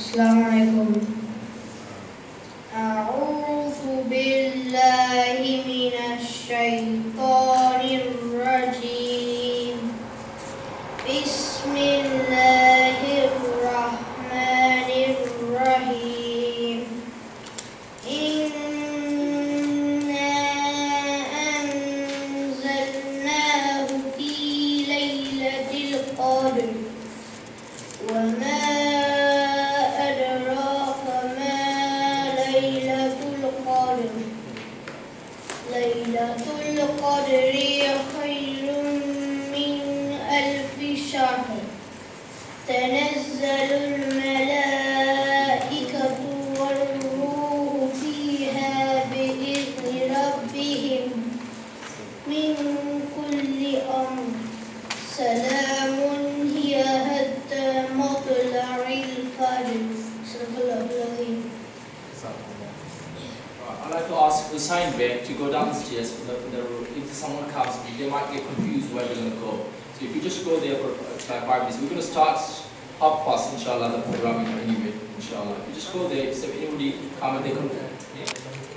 السلام عليكم. أعوذ بالله من الشيطان الرجيم. بسم الله الرحمن الرحيم. إنا أنزلناه في ليلة القدر وما أدراك ما ليلة القدر. ليلة القدر خير من ألف شهر. تنزل الملائكة والروح فيها بإذن ربهم من كل أمر. سلام هي حتى مطلع الفجر. صدق الله العظيم. I'd like to ask Usain Beg to go downstairs. If someone comes, they might get confused where they're going to go. So if you just go there for 5 minutes, we're going to start 1:30, inshallah, the programming anyway, inshallah. If you just go there, if anybody come and they can.